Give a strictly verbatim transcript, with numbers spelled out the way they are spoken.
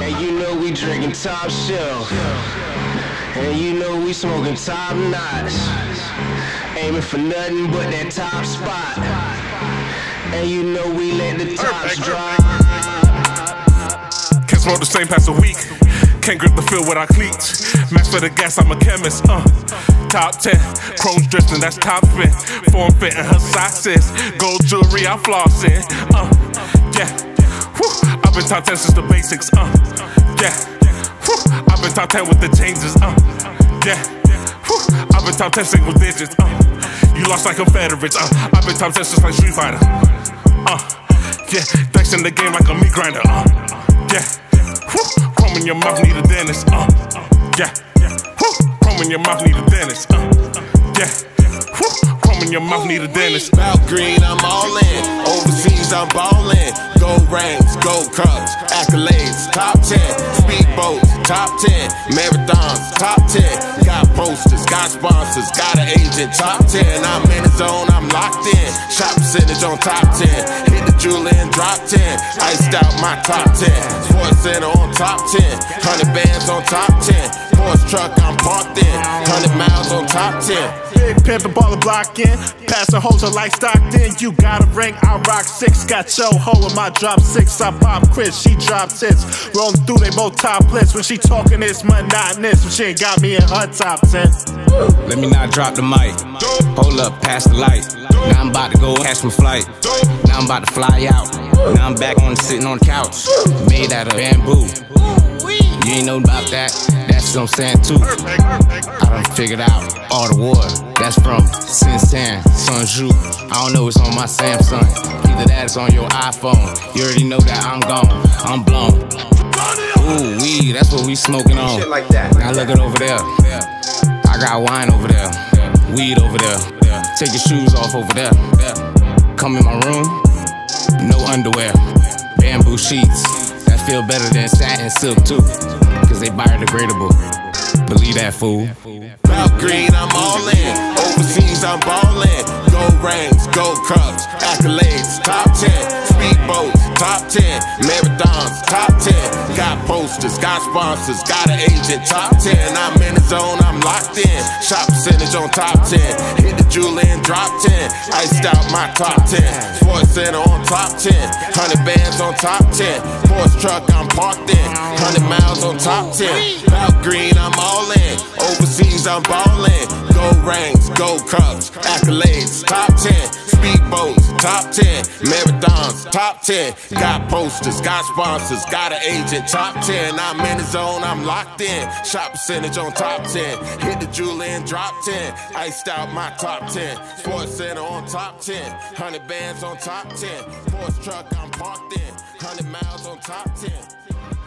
And you know we drinking top shelf. And you know we smoking top notch. Aiming for nothing but that top spot. And you know we let the tops drop. Can't smoke the same pass a week. Can't grip the field without cleats. Max for the gas, I'm a chemist. Uh, top ten, chrome's drifting, that's top spin. Form fitting her socks is gold jewelry, I'm flossing. Uh, yeah, whew. I've been top ten since the basics. Uh, yeah, whew. I've been top ten with the changes. Uh, yeah, whew. I've been top ten single digits. Uh, you lost like Confederates. Uh, I've been top ten since like Street Fighter. Uh, yeah, thanks in the game like a meat grinder. Uh, yeah. Woo. Chrome in your mouth, need a dentist. Uh, yeah. Woo. Chrome in your mouth, need a dentist. Uh, yeah. Woo. Chrome in your mouth, need a dentist. Mouth green, I'm all in. Overseas, I'm ballin'. Gold rings, gold cups, accolades, top ten. Speedboats, top ten. Marathons, top ten. Got posters, got sponsors, got an agent, top ten. I'm in the zone, I'm locked in. Shop percentage on top ten. Hit the jeweler and drop ten. Iced out my top ten. Sports Center on top ten. Hundred bands on top ten. Porsche truck I'm parked in. Hundred miles on top ten. Big pimpin' baller block in. Passing hoes are like Stockton. You got a ring, I rock six. Got your hoe in my drop six. I pop Chris, she drop tits. Rollin' through, they both topless. When she talking, it's monotonous. When she ain't got me in her top ten. Let me not drop the mic. Hold up, pass the light. Now I'm about to go catch my flight. Now I'm about to fly out. Now I'm back on sitting on the couch. Made out of bamboo. You ain't know about that. That's what I'm saying too. I done figured out all the water. That's from Sinsan, Sunju. I don't know, it's on my Samsung. Either that is on your iPhone. You already know that I'm gone. I'm blown. Ooh, weed, that's what we smoking on. Shit like that. Now look it over there. I got wine over there. Weed over there. Take your shoes off over there. Come in my room. No underwear. Bamboo sheets. That feel better than satin silk too. Cause they biodegradable. Believe that, fool. Mouth green, I'm all in. Overseas, I'm ballin'. Gold rings, gold cups, accolades, top ten. Speedboats, top ten. Marathons, top ten. Got posters, got sponsors, got an agent, top ten. I'm in the zone, I'm locked in. Shop percentage on top ten. Hit the jeweler and drop ten. Iced out my top ten. Sports Center on top ten. Hundred bands on top ten. Porsche truck I'm parked in. Hundred miles on top ten. Mouth green, I'm all in. Overseas, I'm ballin'. Gold rings, gold cups, accolades, top ten. Speedboats, top ten. Marathons, top ten. Got posters, got sponsors, got an agent, top ten. I'm in the zone, I'm locked in. Shop percentage on top ten. Hit the jeweler and drop ten. Iced out my top ten. Sports Center on top ten. Hundred bands on top ten. Porsche truck I'm parked in. Hundred miles on top ten.